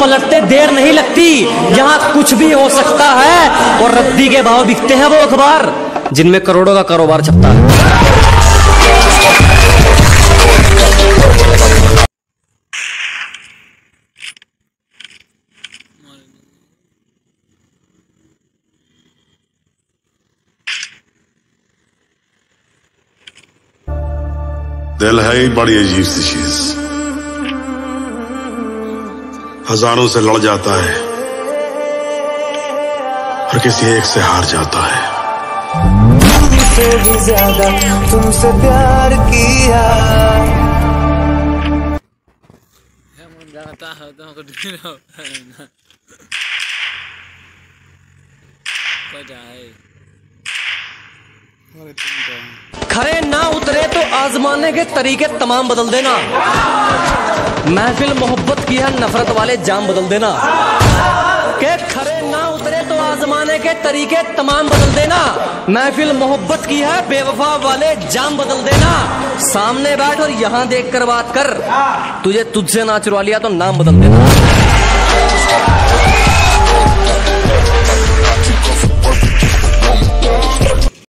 पलटते देर नहीं लगती, यहाँ कुछ भी हो सकता है। और रद्दी के भाव बिकते हैं वो अखबार जिनमें करोड़ों का कारोबार छपता है। दिल है ही बड़ी अजीब सी चीज, हजारों से लड़ जाता है और किसी एक से हार जाता है। तुमसे भी ज्यादा तुमसे प्यार किया। खरे ना उतरे तो आजमाने के तरीके तमाम बदल देना। महफिल मोहब्बत की है, नफरत वाले जाम बदल देना। के खरे ना उतरे तो आजमाने के तरीके तमाम बदल देना। महफिल मोहब्बत की है, बेवफा वाले जाम बदल देना। सामने बैठ और यहाँ देख कर बात कर, तुझे तुझसे ना चुरा लिया तो नाम बदल देना।